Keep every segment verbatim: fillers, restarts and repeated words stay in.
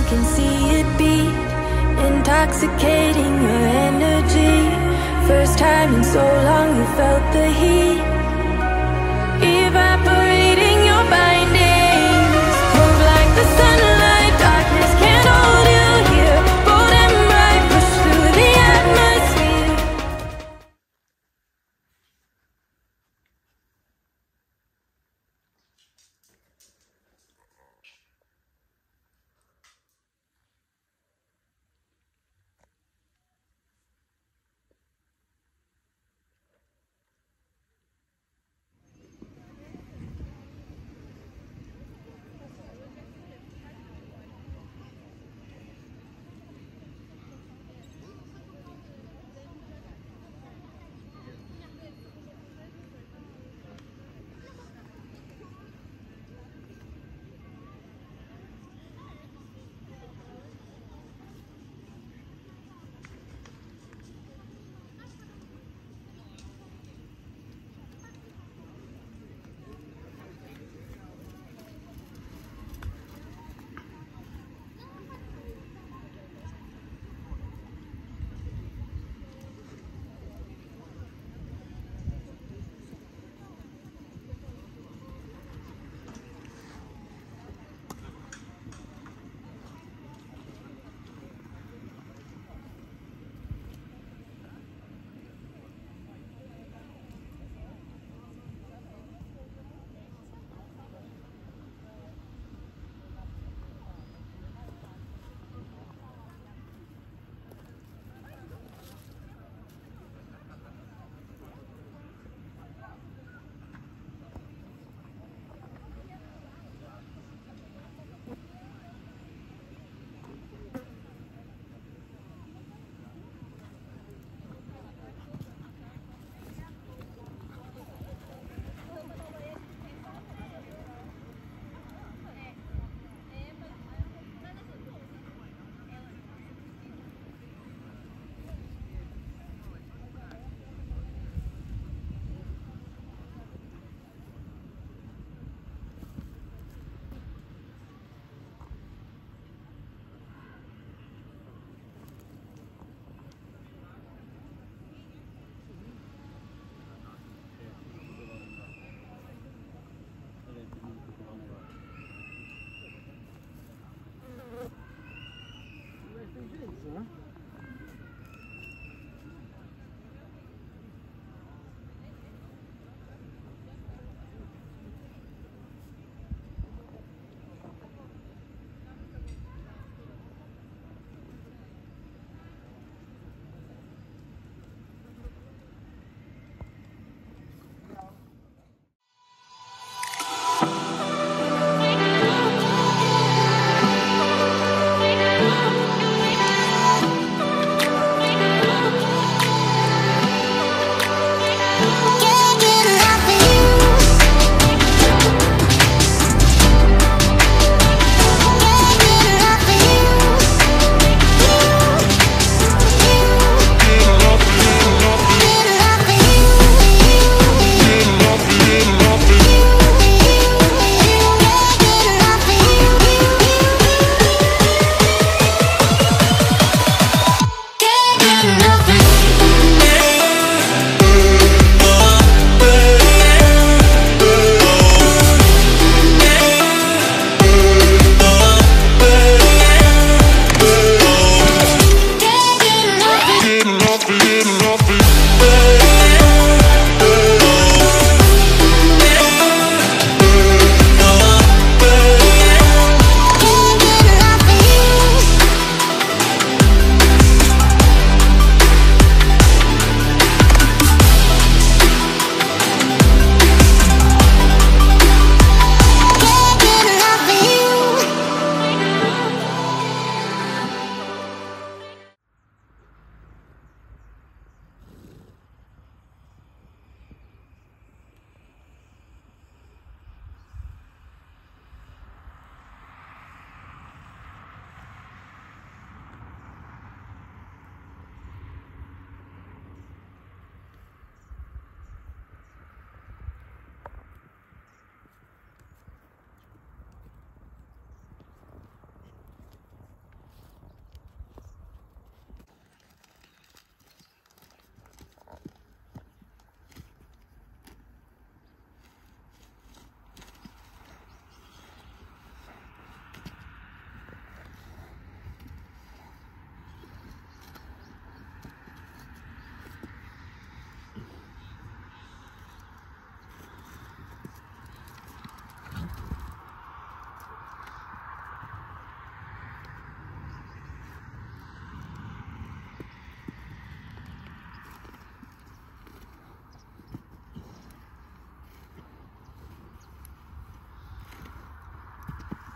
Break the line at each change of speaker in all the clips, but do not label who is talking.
can see it beat, intoxicating your energy. First time in so long you felt the heat, evaporating your bindings. Move like the sunlight, darkness can't hold you here. Bold and bright, push through the atmosphere.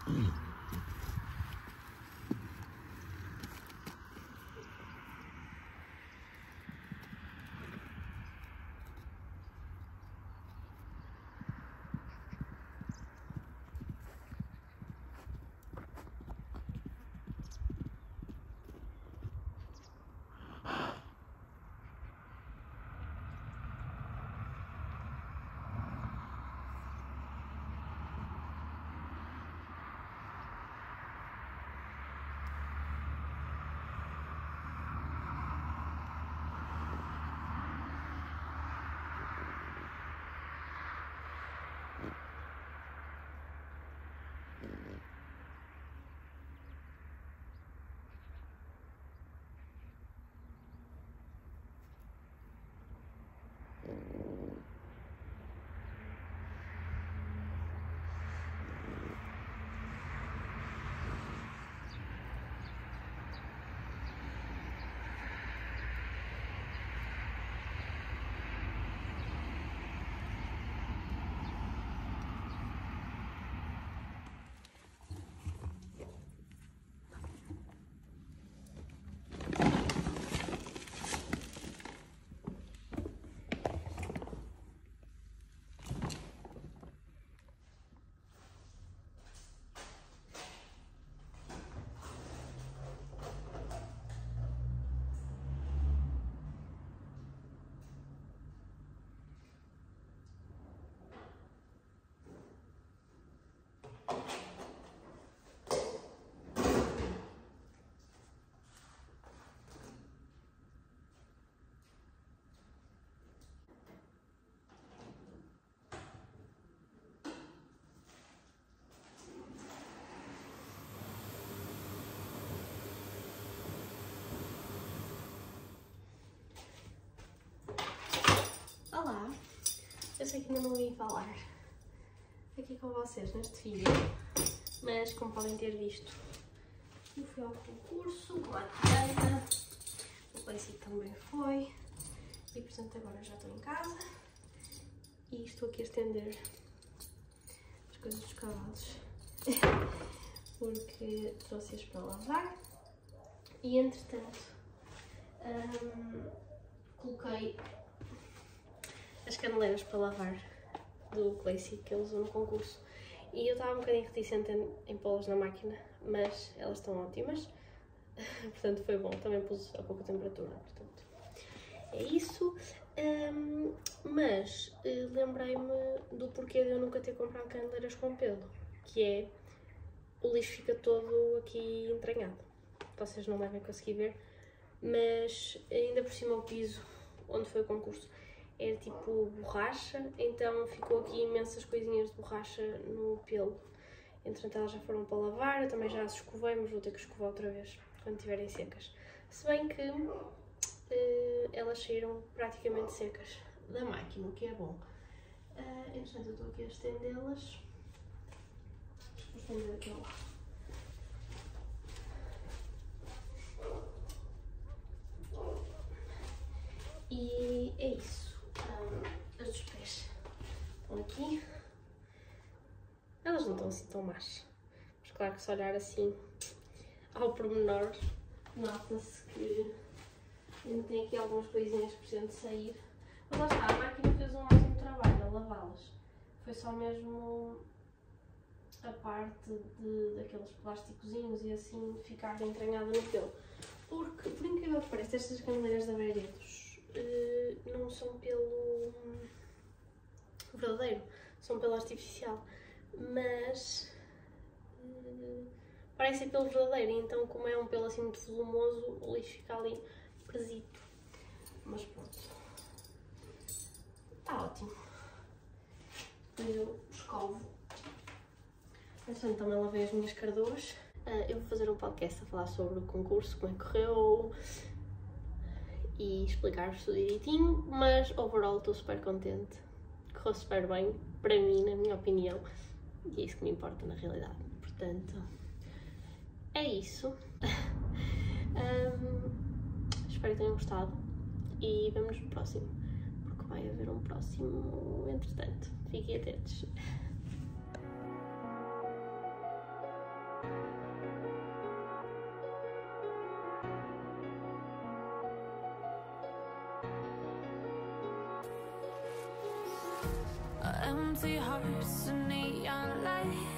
Olá, eu sei que ainda não vim falar aqui com vocês neste vídeo, mas como podem ter visto, eu fui ao concurso com a Tana, o Claycy também foi, e portanto agora já estou em casa e estou aqui a estender as coisas dos cavalos porque trouxe-as para lavar e entretanto hum, coloquei as caneleiras para lavar do Claycy que ele usou no concurso e eu estava um bocadinho reticente em, em pô-las na máquina, mas elas estão ótimas, portanto foi bom, também pus a pouca temperatura, portanto é isso, um, mas uh, lembrei-me do porquê de eu nunca ter comprado caneleiras com pelo, que é o lixo fica todo aqui entranhado, vocês não devem conseguir ver, mas ainda por cima o piso onde foi o concurso era tipo borracha, então ficou aqui imensas coisinhas de borracha no pelo. Entretanto elas já foram para lavar, eu também já as escovei, mas vou ter que escovar outra vez quando estiverem secas. Se bem que uh, elas saíram praticamente secas da máquina, o que é bom. Uh, entretanto eu estou aqui a estendê-las. Vou estender aqui ao lado. E é isso. Um, as dos pés estão aqui. Elas não estão assim tão más. Mas claro que se olhar assim ao pormenor, nota-se que ainda tem aqui algumas coisinhas que precisam de sair. Mas lá está, a máquina fez um ótimo trabalho a lavá-las. Foi só mesmo a parte de, daqueles plásticozinhos e assim ficar entranhada no pelo. Porque, por incrível que pareça, estas caneleiras da Veredos Uh, não são pelo verdadeiro, são pelo artificial, mas uh, parece pelo verdadeiro, então como é um pelo assim muito volumoso, o lixo fica ali presito, mas pronto, está ótimo. Depois eu escovo, então também lavei as minhas cardoas. Uh, eu vou fazer um podcast a falar sobre o concurso, como é que correu, e explicar-vos tudo direitinho, mas overall estou super contente, correu super bem, para mim, na minha opinião, e é isso que me importa na realidade, portanto, é isso. um, espero que tenham gostado e vemo-nos no próximo, porque vai haver um próximo entretanto, fiquem atentos.
empty hearts and neon lights.